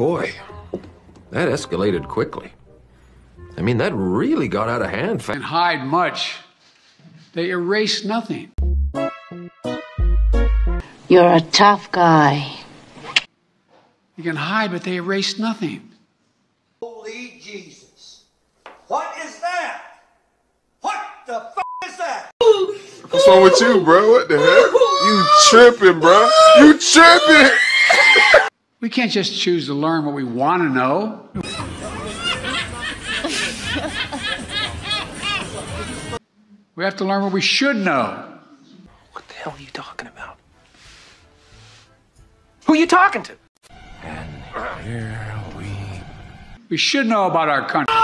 Boy, that escalated quickly. I mean, that really got out of hand fast. They hide much. They erase nothing. You're a tough guy. You can hide, but they erase nothing. Holy Jesus. What is that? What the f is that? What's wrong with you, bro? What the heck? You tripping, bro. You tripping. We can't just choose to learn what we want to know. We have to learn what we should know. What the hell are you talking about? Who are you talking to? And here We should know about our country.